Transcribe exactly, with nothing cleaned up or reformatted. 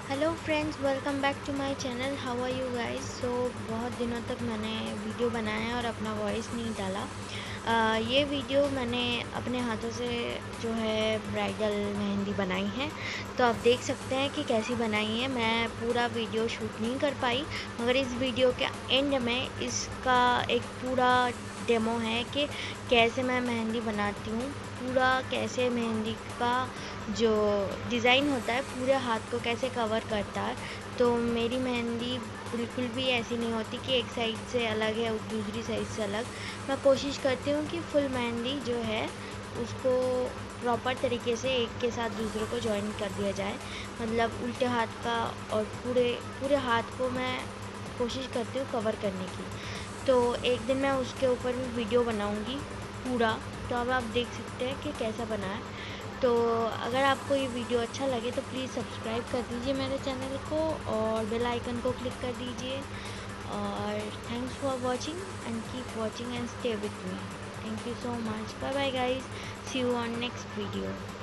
Hello friends, welcome back to my channel. How are you guys. So बहुत दिनों तक मैंने वीडियो बनाया है और अपना वॉइस नहीं डाला। आ, ये वीडियो मैंने अपने हाथों से जो है ब्राइडल मेहंदी बनाई है, तो आप देख सकते हैं कि कैसी बनाई है। मैं पूरा वीडियो शूट नहीं कर पाई, मगर इस वीडियो के एंड में इसका एक पूरा डेमो है कि कैसे मैं मेहंदी बनाती हूँ, पूरा कैसे मेहंदी का जो डिज़ाइन होता है पूरे हाथ को कैसे कवर करता है। तो मेरी मेहंदी बिल्कुल भी ऐसी नहीं होती कि एक साइड से अलग है और दूसरी साइड से अलग। मैं कोशिश करती हूँ कि फुल मेहंदी जो है उसको प्रॉपर तरीके से एक के साथ दूसरे को जॉइन कर दिया जाए, मतलब उल्टे हाथ का। और पूरे पूरे हाथ को मैं कोशिश करती हूँ कवर करने की। तो एक दिन मैं उसके ऊपर भी वीडियो बनाऊँगी पूरा, तो अब आप देख सकते हैं कि कैसा बना है। तो अगर आपको ये वीडियो अच्छा लगे तो प्लीज़ सब्सक्राइब कर दीजिए मेरे चैनल को और बेल आइकन को क्लिक कर दीजिए। और thanks for watching and keep watching and stay with me. Thank you so much. Bye bye guys, see you on next video.